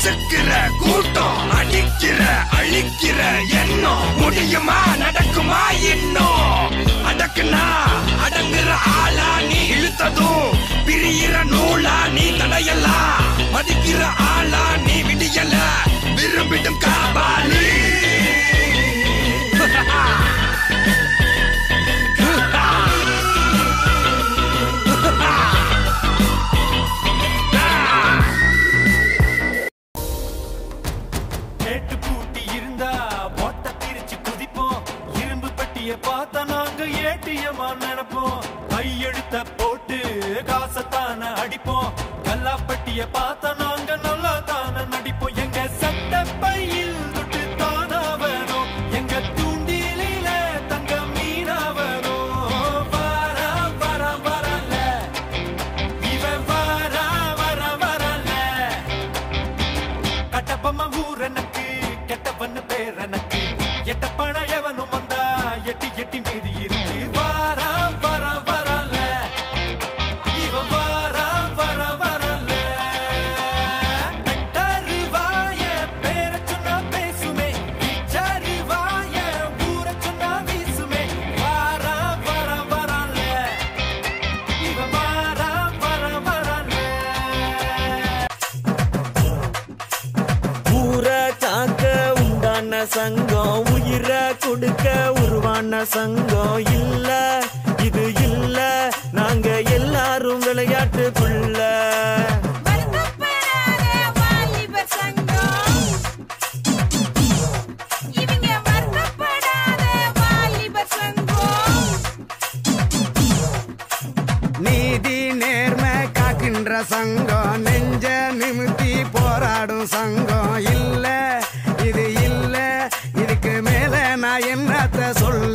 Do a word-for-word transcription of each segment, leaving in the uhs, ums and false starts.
நசுக்கிற கூட்டம் அடிக்கிற அழிக்கிற எண்ணம் முடியுமா நடக்குமா இன்னும் அடக்குனா அடங்குற ஆளா நீ இழுத்ததும் பிரியிற நூலா நீ தடையலாம் மதிக்கிற ஆளா நீ விடியல விரும்பிடும் காபாலி பார்த்தா நாங்க ஏடிஎம்மா நினைப்போம் கையெழுத்த போட்டு காசத்தான அடிப்போம் கல்லாப்பட்டிய பார்த்தா நாங்க நல்லா தான நடிப்போம் எங்க சட்ட பையில் தொட்டு தானா வரும் எங்க தூண்டில தங்க மீனா வரும் வாரா வர வரல இவ வாரா வர வரல கட்டப்பம்மா ஊர் எனக்கு கெட்டவன்னு பேர் எனக்கு எட்ட பண எவனும் வந்தா எட்டி எட்டி மீறி இருக்கு வாரா வர வரல இவ வாரா வர வரல தருவாய பேர சொன்னா பேசுமே தருவாய ஊர சொன்னா வீசுமே வாரா வர வரல இவ வாரா வர வரல ஊர காக்க உண்டான சங்கம் உயிர கொடுக்க உருவான சங்கம் இல்ல இது இல்ல நாங்க எல்லாரும் விளையாட்டுக்குள்ள நீதி நேர்மை காக்கின்ற சங்கம் நெஞ்ச நிமித்தி போராடும் சங்கம் இல்ல இது இல்ல இதுக்கு மேல நான் என்னத்த சொல்ல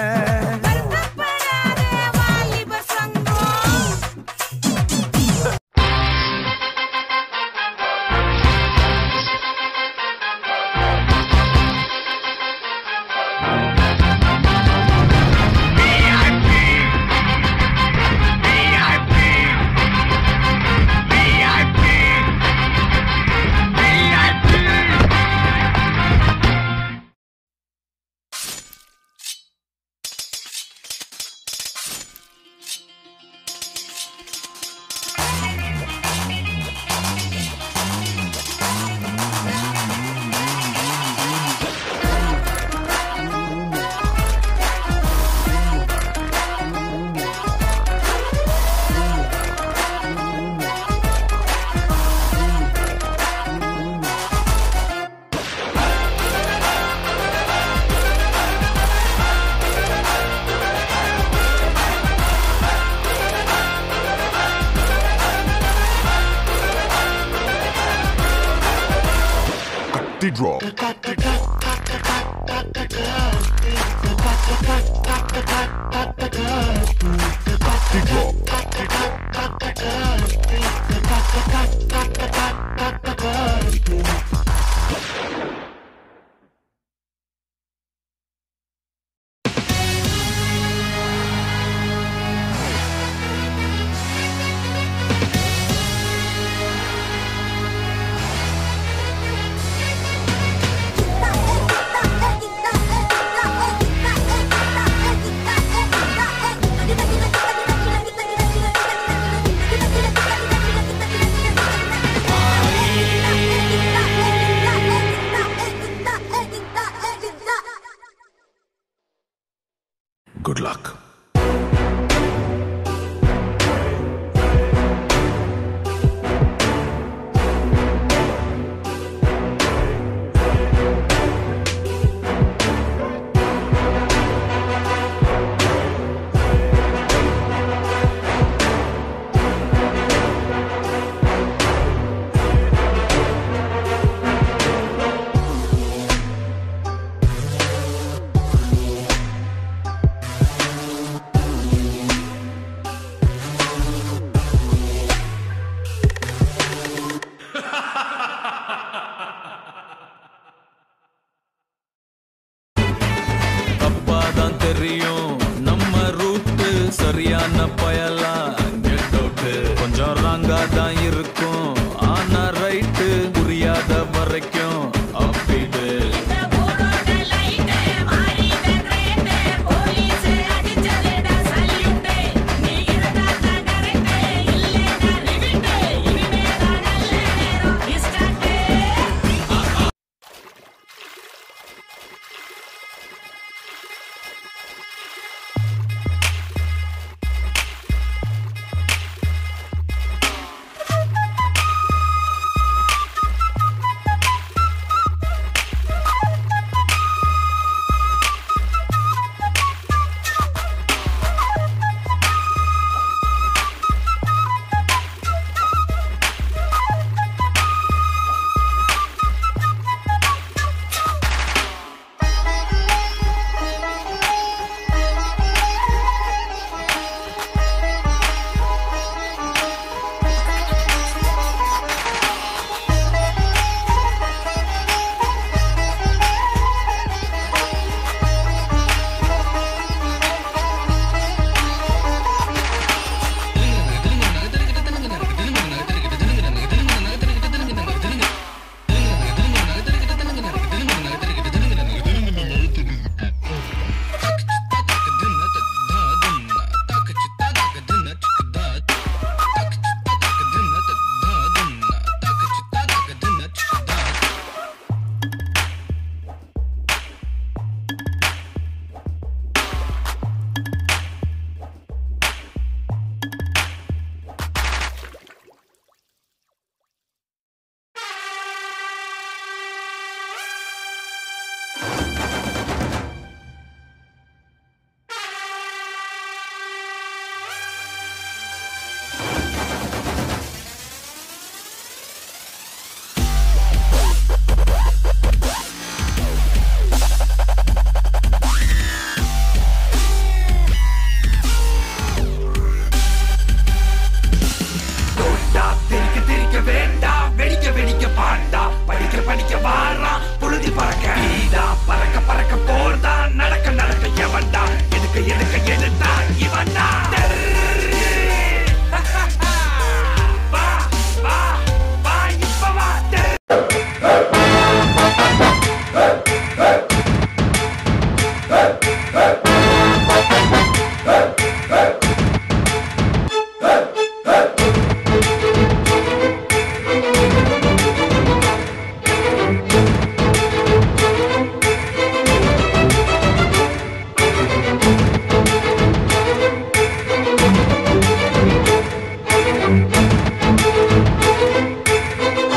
Drop. I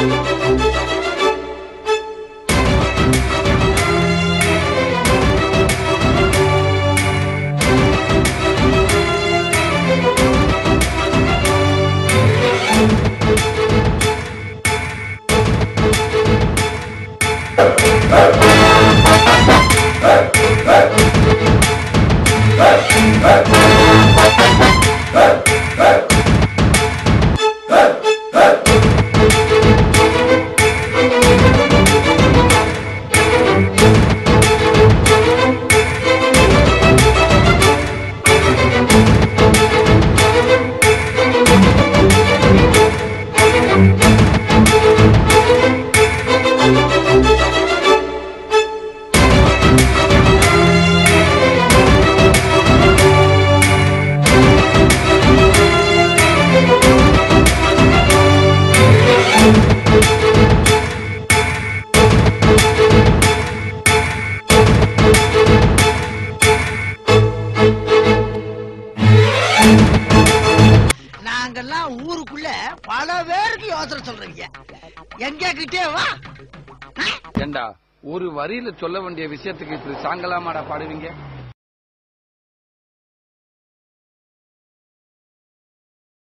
ஊருக்குள்ள பல பேருக்கு யோசனை சொல்றீங்க, எங்க கிட்டே வா. ஏண்டா ஒரு வரியில சொல்ல வேண்டிய விஷயத்துக்கு இப்படி சாங்கலாமாடா பாடுவீங்க?